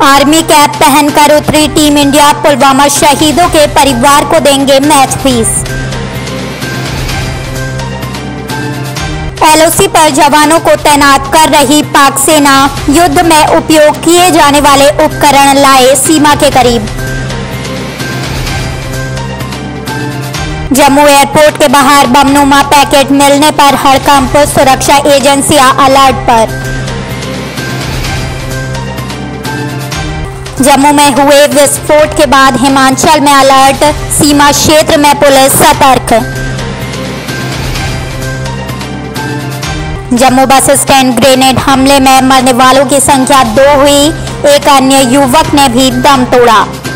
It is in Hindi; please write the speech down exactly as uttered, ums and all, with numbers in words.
आर्मी कैप पहनकर उतरी टीम इंडिया, पुलवामा शहीदों के परिवार को देंगे मैच फीस। एलओसी पर जवानों को तैनात कर रही पाक सेना, युद्ध में उपयोग किए जाने वाले उपकरण लाए सीमा के करीब। जम्मू एयरपोर्ट के बाहर बमनुमा पैकेट मिलने पर हड़कंप, सुरक्षा एजेंसियां अलर्ट पर। जम्मू में हुए विस्फोट के बाद हिमाचल में अलर्ट, सीमा क्षेत्र में पुलिस सतर्क। जम्मू बस स्टैंड ग्रेनेड हमले में मरने वालों की संख्या दो हुई, एक अन्य युवक ने भी दम तोड़ा।